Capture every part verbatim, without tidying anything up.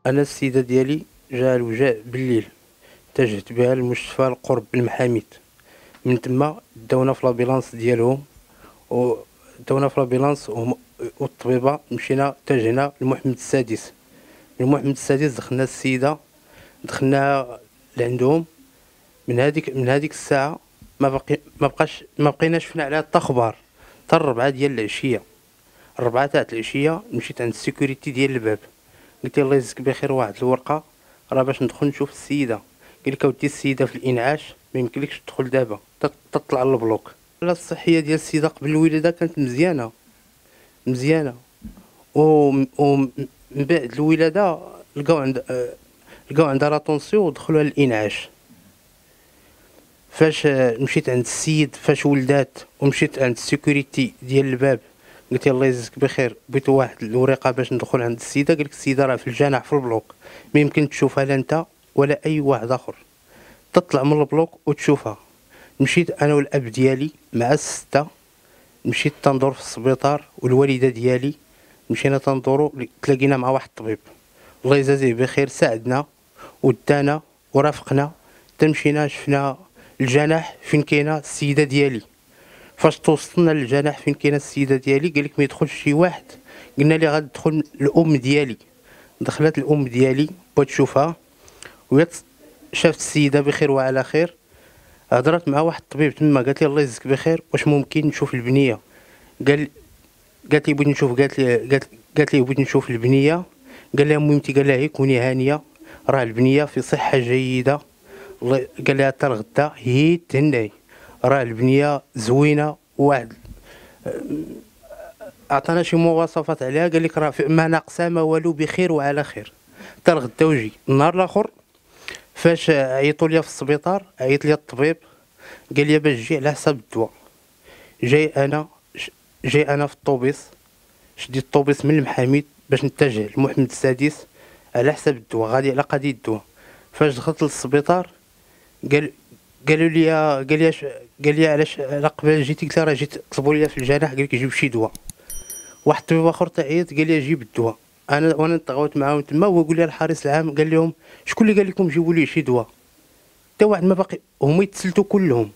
انا السيده ديالي جا الوجاء بالليل، اتجهت بها للمستشفى القرب بالمحاميد. من تما داونا في لابيلانس ديالهم، وداونا في لابيلانس والطبيبه مشينا اتجهنا لمحمد السادس. من محمد السادس دخلنا السيده، دخلنا لعندهم. من هذيك من هذيك الساعه ما بقي ما بقاش ما بقيناش شفنا عليها حتى اخبار حتى الربعه ديال العشيه. الربعه تاع العشيه مشيت عند السيكوريتي ديال الباب، قلت له الله يجزيك بخير واحد الورقه راه باش ندخل نشوف السيده. قال لك اودي السيده في الانعاش ما يمكنلكش تدخل دابا، تطلع للبلوك. لا الصحيه ديال السيده قبل الولاده كانت مزيانه مزيانه ومن بعد الولاده لقاو عند لقاو عندها لاتونسيون ودخلوها للانعاش. فاش مشيت عند السيد فاش ولدات ومشيت عند السيكوريتي ديال الباب، قلت له الله يجزيك بخير بغيت واحد الورقه باش ندخل عند السيده. قال لك السيده راه في الجناح في البلوك، ما يمكن تشوفها لا انت ولا اي واحد اخر، تطلع من البلوك وتشوفها. مشيت انا والاب ديالي مع السته، مشيت تندور في السبيطار والوالده ديالي، مشينا تندورو تلاقينا مع واحد الطبيب الله يجازيه بخير، ساعدنا ودانا ورافقنا. تمشينا شفنا الجناح فين كاينه السيده ديالي. فاش توصلنا للجناح فين كاينه السيده ديالي قال لك ما يدخلش شي واحد. قلنا لي غادي تدخل الام ديالي. دخلت الام ديالي بغات تشوفها، وهي شافت السيده بخير وعلى خير. هضرت مع واحد الطبيب تما، قالت لي الله يجزيك بخير واش ممكن نشوف البنيه. قال قالت لي بغيت نشوف قالت لي قالت قالت لي بغيت نشوف البنيه. قال لها مهمتي، قال لها كوني هانيه راه البنيه في صحه جيده. الله قال لها حتى الغدا هي تهناي راه البنيه زوينه. واحد عطانا شي مواصفات عليها، قال لك راه ما ناقصه ما والو بخير وعلى خير. حتى الغدا وجي النهار الاخر فاش عيطوا لي في السبيطار، عيط لي الطبيب قال لي باش تجي على حساب الدواء. جاي انا جاي انا في الطوبيس، شديت الطوبيس من المحاميد باش نتجه لمحمد السادس على حساب الدواء، غادي على قضيه الدواء. فاش دخلت للسبيطار قال قالوا لي قال لي قال لي علاش على قبل جيتي؟ قلت له راه جيت طلبوا لي في الجناح قال لك جيب شي دواء. واحد الطبيب اخر تعيط قال لي جيب الدواء. انا وانا تغاوت معاهم تما، هو يقول لي الحارس العام قال لهم شكون اللي قال لكم جيبوا لي شي دواء؟ حتى واحد ما باقي، هما يتسلتوا كلهم.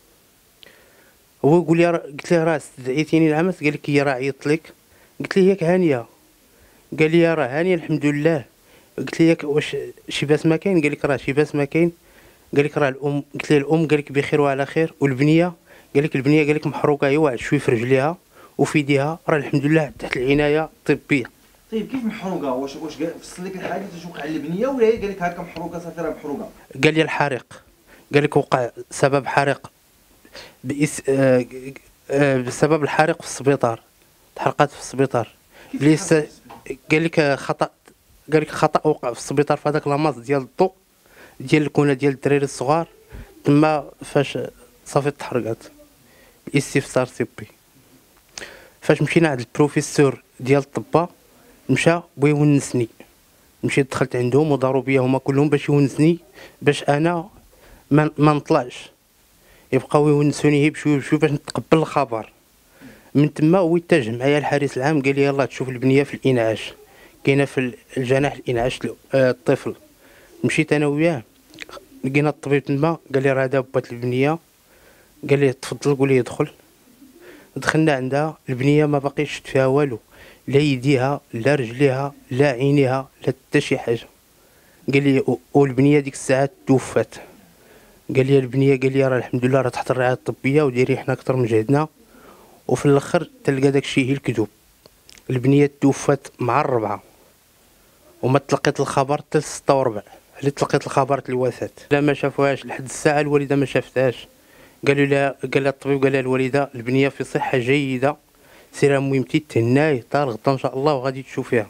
هو يقول لي قلت له راه استدعيتيني العمس، قال لك هي راه عيطت لك. قلت له ياك هانيه؟ قال لي راه هانيه الحمد لله. قلت له ياك واش شي باس ما كاين؟ قال لك راه شي باس ما كاين. قال لك راه الام، قلت له الام قال لك بخير وعلى خير. والبنيه قال لك البنيه قال لك محروقه هي واحد شويه في رجليها وفي يديها، راه الحمد لله تحت العنايه الطبيه. طيب كيف محروقه؟ واش واش فصل لك الحادث واش وقع على البنيه ولا هي قال لك هكا محروقه صافي راه محروقه؟ قال لي الحريق، قال لك وقع سبب حريق بإس... آه... آه... بسبب الحريق في السبيطار، تحرقات في السبيطار. ليس قال لك خطا، قال لك خطا وقع في السبيطار في هذاك لاماس ديال الضوء ديال الكونه ديال الدراري الصغار تما. فاش صافي تحرقات باستفسار طبي. فاش مشينا عند البروفيسور ديال الطبا مشى بغى يونسني، مشيت دخلت عندهم وداروا بيا هما كلهم باش يونسني، باش انا ما ما نطلعش، يبقاو يونسوني بشويه بشويه باش نتقبل الخبر. من تما هو اتجه معايا الحارس العام قال لي يلاه تشوف البنيه في الانعاش، كاينه في الجناح الانعاش الطفل. مشيت انا وياه لقينا الطبيب تما قال لي راه دابت البنيه. قال لي تفضل قول لي يدخل. دخلنا عندها البنيه ما باقيش شفت فيها والو، لا يديها لا رجليها لا عينيها لا حتى شي حاجه. قال لي والبنيه ديك الساعه توفات. قال لي البنيه قال لي راه الحمد لله راه تحت الرعايه الطبيه ودايرين حنا اكثر من جهدنا. وفي الاخر تلقى داك الشيء هي الكذوب، البنيه توفات مع الربعه وما تلقيت الخبر حتى ستة وربع اللي تلقيت الخبر الوفاه. لا ما شافوهاش لحد الساعه، الوالده ما شافتهاش. قالوا لها قال لها الطبيب قال لها الوالده البنيه في صحه جيده، سيرها مهمتي تهناي حتى الغدا ان شاء الله وغادي تشوفيها.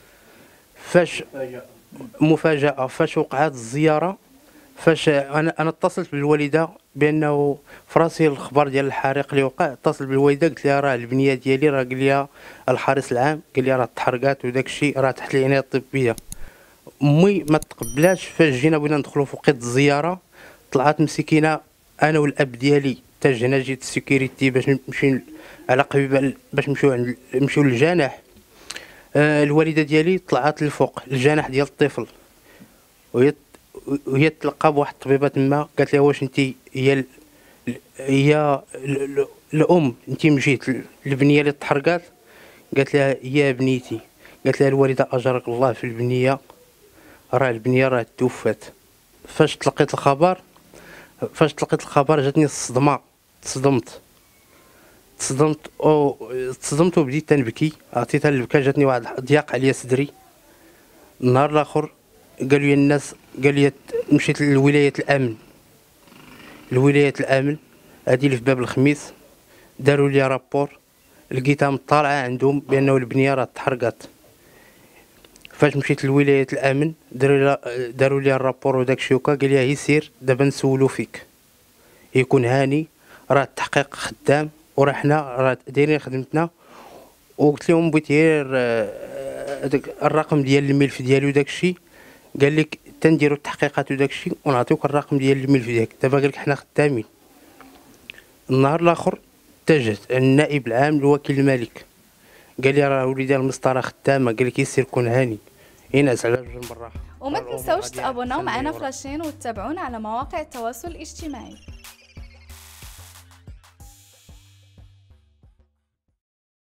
فاش مفاجاه فاش وقعت الزياره، فاش انا انا اتصلت بالوالده بانه في راسي الخبر ديال الحريق اللي وقع. اتصل بالوالده قلت لها راه البنيه ديالي راه قال لي الحارس العام قال لي راه تحرقات وداك الشيء راه تحت العنايه الطبيه. امي ما تقبلاش. فاش جينا بغينا ندخلوا في وقت الزياره طلعت مسكينه انا والاب ديالي اتجهنا جيت السيكوريتي باش نمشي على قبيبه باش نمشيو عند نمشيو للجناح. آه الوالده ديالي طلعت للفوق الجناح ديال الطفل، وهي وهي تلقى بواحد الطبيبه تما، قالت لها واش انت هي ال... هي ال... ال... الام انت مشيت البنيه اللي تحرقات؟ قالت لها يا بنيتي، قالت لها الوالده اجرك الله في البنيه، راه البنيه راه توفات. فاش تلقيت الخبر فاش تلقيت الخبر جاتني الصدمه، تصدمت تصدمت او تصدمت وبديت تنبكي، عطيتها البكا، جاتني واحد ضياق عليا صدري. النهار الاخر قالوا لي الناس، قال لي مشيت لولايه الامن، الولايه الامن هذه اللي في باب الخميس، داروا لي رابور، لقيتها مطالعه عندهم بانه البنيه راه تحرقات. فاش مشيت لولايه الامن داروا لي داروا لي الرابور وداك الشيء، وكا قال لي هي سير دابا نسولو فيك، يكون هاني، راه التحقيق خدام وراه حنا راه دايرين خدمتنا. وقلت لهم بغيت غير هذاك الرقم ديال الملف ديالي وداك الشيء، قال لك تنديروا التحقيقات وداك الشيء ونعطيوك الرقم ديال الملف ديالك، دابا قال لك حنا خدامين. النهار الاخر اتجهت النائب العام لوكيل الملك، قال لي راه وليدي المسطره خدامه، قال لك يسير كون هاني، ينعس على وجه المراحه. وما تنساوش تابوناو معنا في لاشين وتتابعونا على مواقع التواصل الاجتماعي.